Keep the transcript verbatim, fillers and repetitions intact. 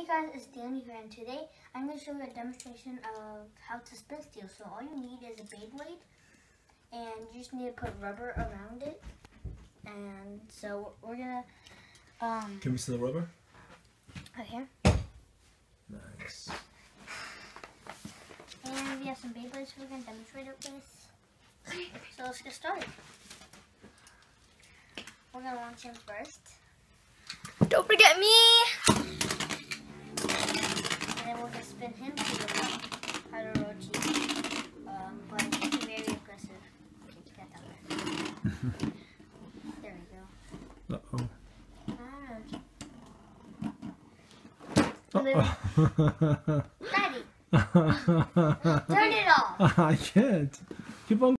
Hey guys, it's Danny here, and today I'm going to show you a demonstration of how to spin steel. So all you need is a Beyblade, and you just need to put rubber around it. And so we're gonna. Um, Can we see the rubber? Right here. Nice. And we have some Beyblades we're gonna demonstrate it with. So let's get started. We're gonna launch him first. Don't forget me! And then we're going to spin him to the left, Harurochi. Um, but he's very aggressive. Okay, get that way. There we go. Uh-oh. Harurochi. Uh-oh. Daddy! Turn it off! I can't. Keep on